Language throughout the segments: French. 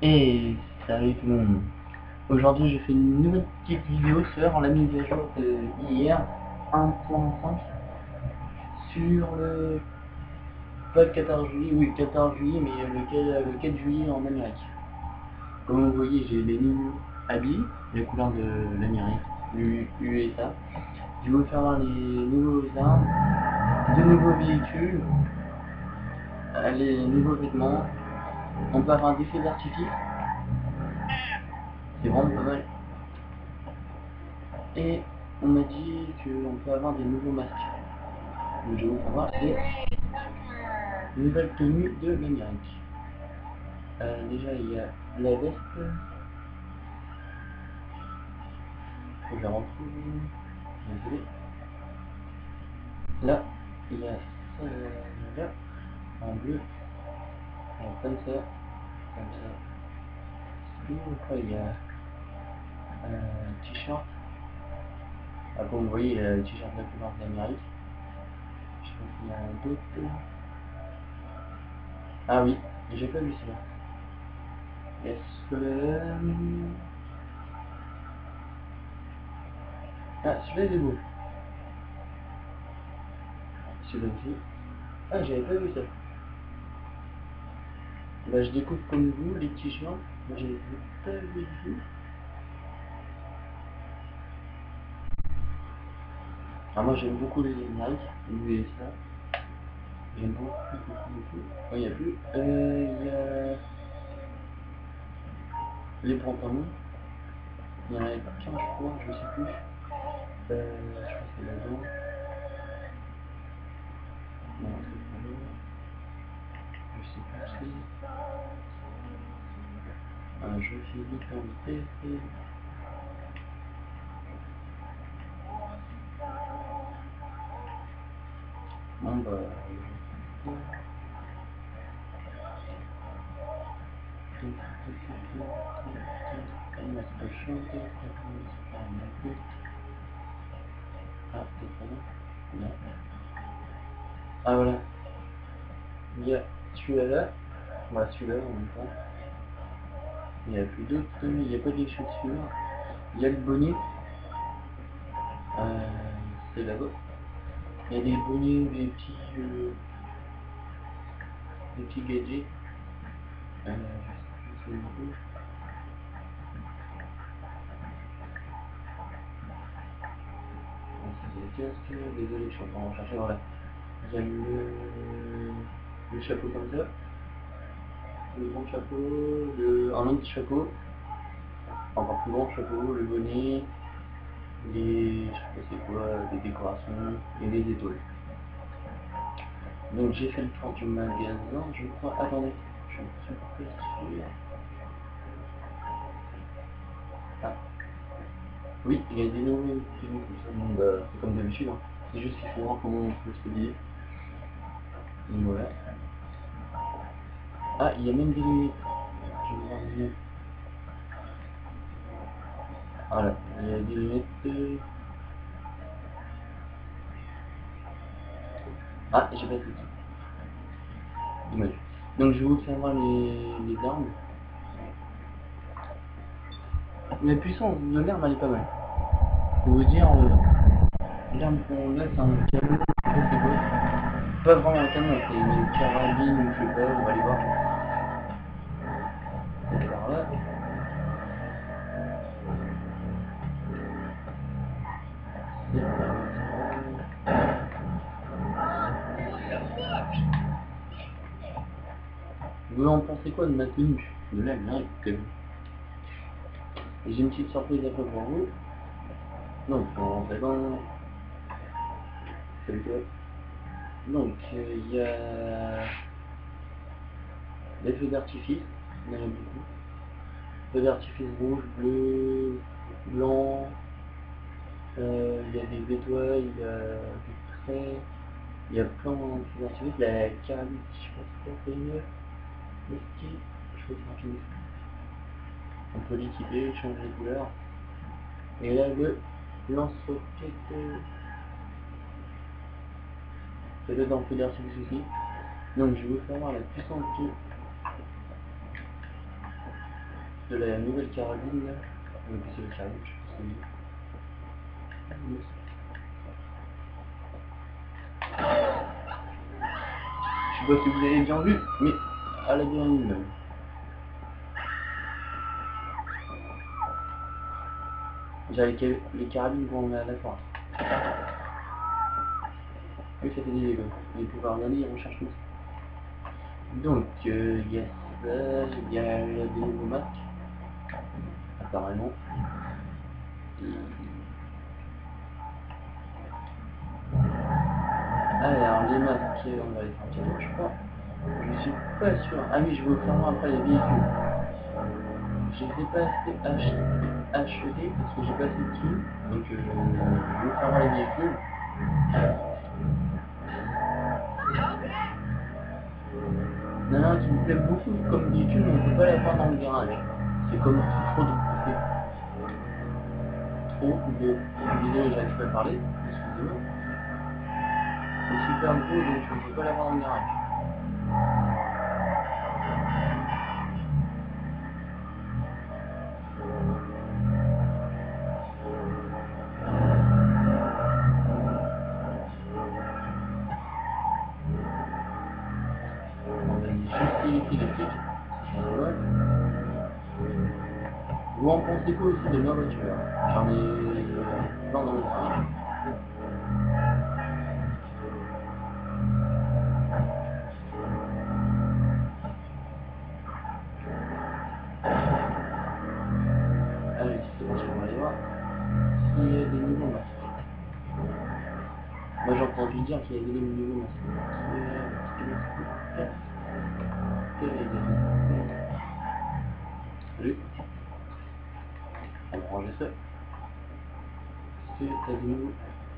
Et salut tout le monde. Aujourd'hui je fais une nouvelle petite vidéo sur la mise à jour de hier 1.5 sur le pas le 14 juillet, oui le 14 juillet mais le 4 juillet en Amérique. Comme vous voyez j'ai les nouveaux habits, les couleurs de l'Amérique, du USA. Je vais vous faire voir les nouveaux armes, de nouveaux véhicules, les nouveaux vêtements. On peut avoir des feux d'artifice. C'est vraiment pas mal. Et on m'a dit qu'on peut avoir des nouveaux masques. Donc je vais vous voir les nouvelles tenues de l'Amérique. Déjà il y a la veste. Faut que je la retrouve. Désolé. Là, il y a ça là, en bleu. Alors, comme ça. Comme ça. Et après il y a t-shirt. Ah, comme vous voyez, le t-shirt de la couleur de l'Amérique. Je pense qu'il y a d'autres. Ah oui, j'ai pas vu celui-là. Est-ce que... Ah, celui-là il est beau. Celui-là aussi. Ah, j'avais pas vu ça. Bah, je découvre comme vous les t-shirts. Moi, j'avais pas vu du tout. Ah, moi, j'aime beaucoup les Nike, les USA. J'aime beaucoup. Oh, il y a plus. Il y a les pantalons. Il y en a qu'un, je crois, je sais plus. Je crois que c'est là-dedans. Non, c'est pas là. Je sais plus si. Un jeu physique en PC. Bon, bah. Comment est-ce que je chante? Ah, c'est pas là. Non. Ah, voilà. Il y a celui-là. Voilà, celui-là en même temps. Il n'y a plus d'autres, il n'y a pas des chaussures. Il y a le bonnet. C'est là-bas. Il y a des bonnets, des petits gadgets. Je sais plus c'est où. C'est des casques. Désolé, je suis en train de chercher. Voilà. Il y a le chapeau comme ça. Le grand chapeau. Un autre chapeau. Encore plus grand chapeau. Le bonnet. Je sais pas c'est quoi, des décorations et des étoiles. Donc j'ai fait le tour du magasin, je crois. Attendez, je suis pas sûr. Ah, oui, il y a des nouveaux tenues comme ça. Bon, bah, c'est comme d'habitude. Hein. C'est juste qu'il faut voir comment on peut s'habiller. Donc voilà. Ah, il y a même des lunettes. Je vais voir les lunettes. Voilà, il y a des lunettes. Ah, j'ai pas tout. Dommage. Donc je vais vous faire voir les armes. La puissance de l'arme, elle est pas mal. Pour vous dire, l'arme qu'on a, c'est un canon. Je sais pas c'est quoi. Pas vraiment un canon, c'est une carabine ou je sais pas, on va aller voir. C'est par là. C'est par là. Vous en pensez quoi de ma tenue? De la merde, quand même. J'ai une petite surprise après pour vous. Donc, on va rentrer dans... C'est quoi? Donc, il y a des feux d'artifice, il y en a beaucoup. Feux d'artifice rouge, bleu, blanc, il y a des étoiles, il y a des traits, il y a plein de feux d'artifice. La carabine, je sais pas si c'est une esquive, je sais pas si c'est une esquive. On peut l'équiper, changer les couleurs. Et là, le lance-roquette, c'est dedans feu d'artifice aussi. Donc, je vais vous faire voir la puissance du de la Nouvelle-Caroline là. Donc c'est le Caroline, je pense que c'est mieux. Je sais pas si vous avez bien vu, mais à la dernière même. J'ai les carabines vont à la fin. Oui, ça fait des dégâts. Les pouvoirs d'année, ils recherchent tout. Donc, il y a ça, il y a des nouveaux masques, apparemment. Alors, les masques, on va les sortir, je crois. Je suis pas sûr. Ah oui, je vais vous faire voir après les véhicules. Je les ai pas assez achetés parce que j'ai pas assez de sous. Donc, je vais vous faire voir les véhicules. Il y en a un qui me plaît beaucoup comme véhicule, mais on peut pas l'avoir dans le garage. C'est comme trop de poussée. Trop de... Désolé, j'arrive pas à parler. Excusez-moi. C'est super gros, donc on peut pas l'avoir dans le garage. On va juste éviter les flics. Vous en pensez quoi aussi de ma voiture? J'en ai plein dans le train. Allez, c'est parti, on va aller voir s'il y a des nouveaux masques. Moi j'ai entendu dire qu'il y avait des nouveaux masques. Salut. On va ranger ça. C'est t'as des nouveaux.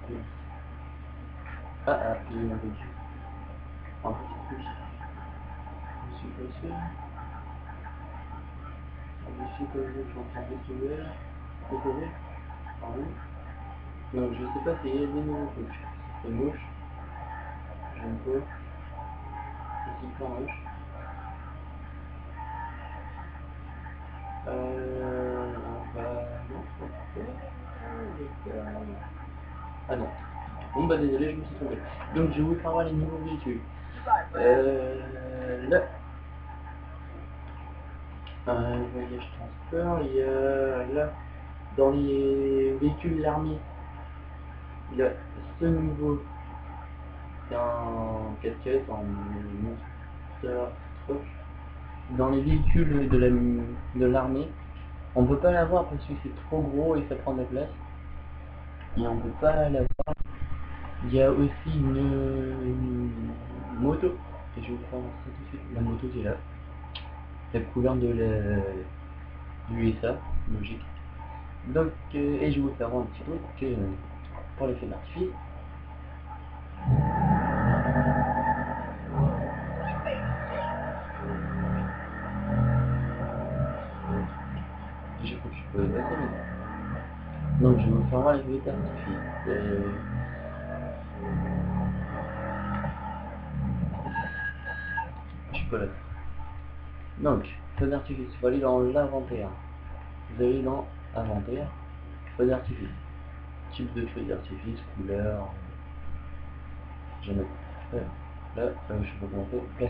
Il y en a des. Un petit peu. Je suis passé. Je suis passé, je suis en train de sauver. Décorer. Pardon. Donc je sais pas s'il y a des nouveaux trucs. C'est moche. J'aime pas. C'est super moche. Ah non. Bon bah désolé, je me suis trompé. Donc je vais vous faire voir les nouveaux véhicules. Là, un voyage transport, il y a là, dans les véhicules de l'armée, il y a ce nouveau, c'est un 4x4, en monster truck. Dans les véhicules de l'armée, on peut pas l'avoir parce que c'est trop gros et ça prend de la place. Et on peut pas l'avoir. Il y a aussi une moto. Et je vais vous faire ça tout de suite. La moto qui est là. La couleur de du USA, logique. Donc, et je vais vous faire voir un petit truc pour les feux d'artifice. Je crois que je peux passer mais... Donc, je vais vous faire voir les feux d'artifice. Je peux là. Donc, feu d'artifice, il faut aller dans l'inventaire. Vous allez dans inventaire, feu d'artifice. Type de feu d'artifice, couleur. Jamais. Là, je sais pas comment on fait. Placer.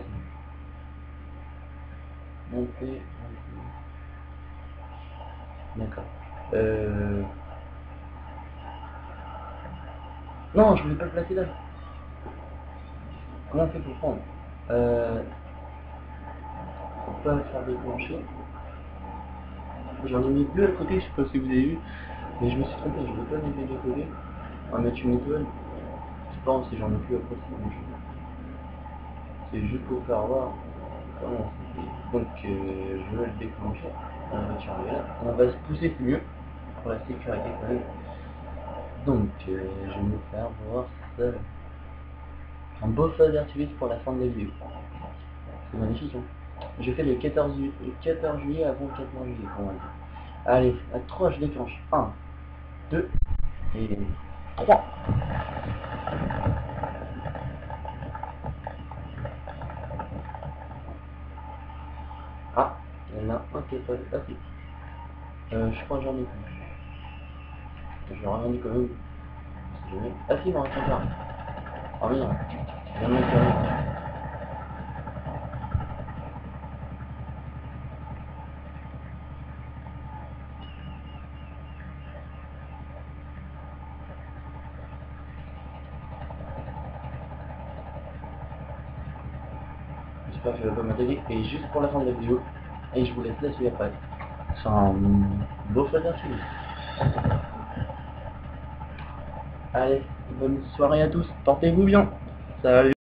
Monter. D'accord. Non, je voulais pas le placer là. Comment on fait pour prendre pour pas le faire déclencher. J'en ai mis deux à côté, je sais pas si vous avez vu. Mais je me suis trompé, je veux pas mettre les deux côtés. On va mettre une étoile. Je pense si j'en ai plus après c'est juste pour faire voir comment c'est. Donc je vais le déclencher. La voiture est là. On va se pousser, c'est mieux. Pour la sécurité quand même. Donc je vais me faire voir ça. Un beau feu d'artifice pour la fin de la vidéo. C'est magnifique hein. Je fais le 14 juillet avant le 14 juillet, on va dire. Allez, à 3 je déclenche. 1, 2 et 3. Ah, il y en a un qui est pas passé. Je crois que j'en ai plus. Je vais rien dit quand même. Ah si, il m'en reste encore. Ah mais non. Je viens de mettre un. J'espère que je vais pas m'attaquer. Et juste pour la fin de la vidéo. Et je vous laisse là-dessus après. C'est un beau frère suivi. Allez, bonne soirée à tous. Portez-vous bien. Salut.